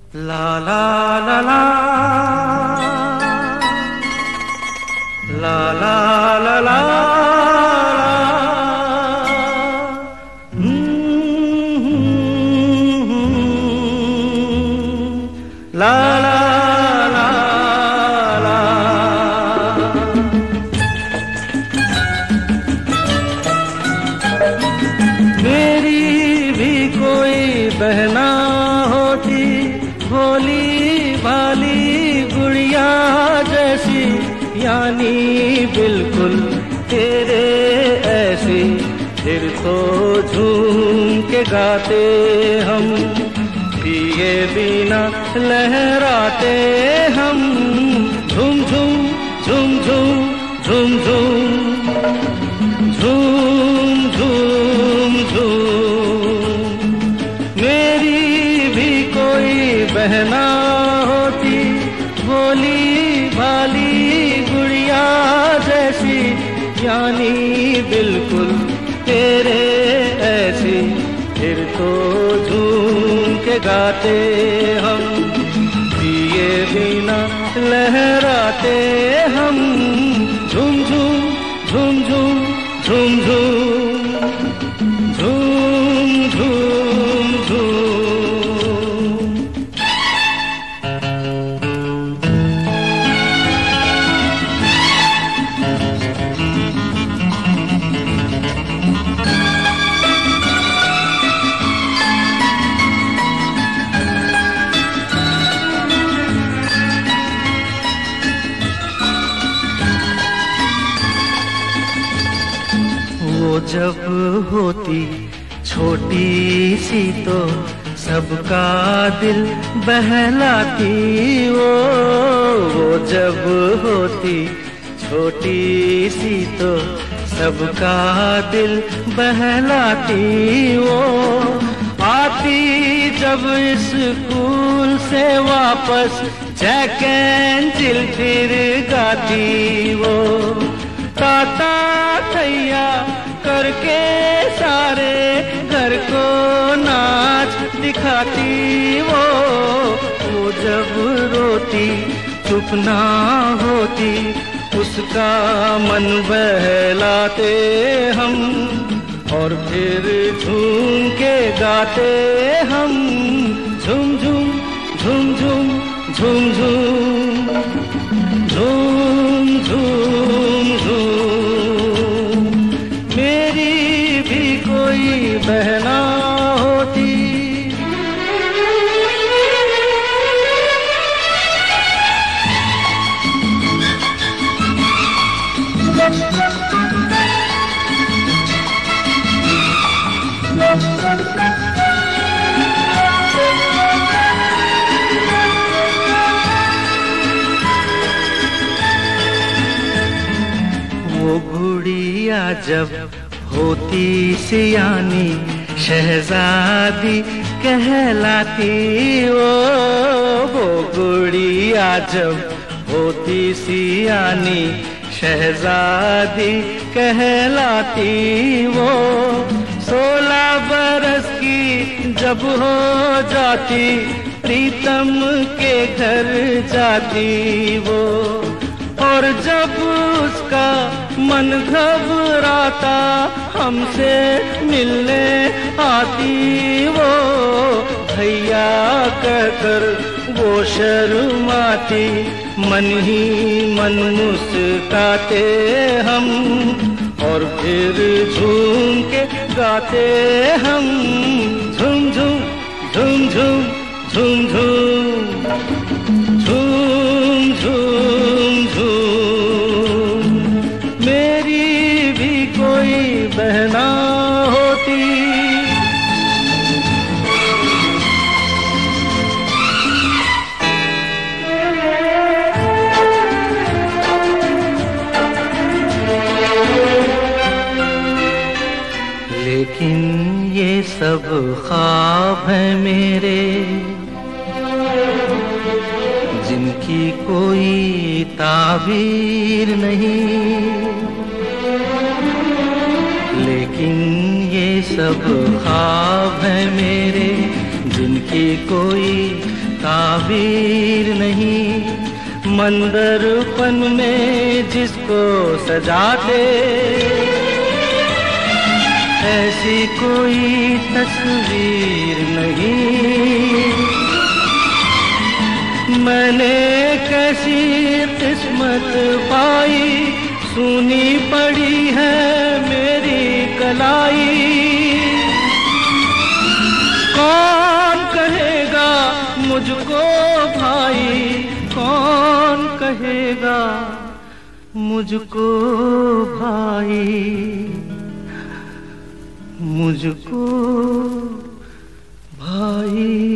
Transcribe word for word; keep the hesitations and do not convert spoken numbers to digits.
ला ला ला ला ला ला ला ला ला ला ला ला। मेरी भी कोई बहना होती, भोली भाली गुड़िया जैसी, यानी बिल्कुल तेरे ऐसी, फिर तो झूम के गाते हम, पिए बिना लहराते हम, झूम झूम झूम झूम झूम झूम झूम झूम झूम। मेरी भी कोई बहना होती, भोली भाली गुड़िया जैसी, यानी बिल्कुल तेरे ऐसी, फिर तो झूम के गाते हम, पिए बिना लहराते हम, झूम झूम झूम झूम झूम झूम झूम झूम झूम। वो जब होती छोटी सी तो सबका दिल बहलाती, वो वो जब होती छोटी सी तो सबका दिल बहलाती, वो आती जब स्कूल से वापस जैक एंड जिल फिर गाती, वो ताता थैया करके सारे घर को नाच दिखाती, वो वो जब रोती चुप ना होती, उसका मन बहलाते हम, और फिर झूम के गाते हम, झूम झूम झूम झूम झूम झूम झूम झूम झूम। मेरी भी कोई बहना होती, वो गुड़िया जब होती सियानी, शहजादी कहलाती, वो वो गुड़िया जब होती सियानी, शहजादी कहलाती, वो सोलह बरस की जब हो जाती, प्रीतम के घर जाती, वो और जब उसका मन घबराता हमसे मिलने आती, वो भैया कहकर वो शर्माती, मन ही मन मुस्काते हम, और फिर झूम के गाते हम, झूम झूम झूम झूम झूम झूम झूम झूम झूम। मेरी भी कोई बहना होती, लेकिन ये सब ख्वाब है मेरे, जिनकी कोई ताबीर नहीं, लेकिन ये सब ख्वाब है मेरे, जिनकी कोई ताबीर नहीं। मंदरपन में जिसको सजाते ऐसी कोई तस्वीर नहीं। मैंने कैसी किस्मत पाई, सुनी पड़ी है मेरी कलाई। कौन कहेगा मुझको भाई, कौन कहेगा मुझको भाई, मुझको भाई।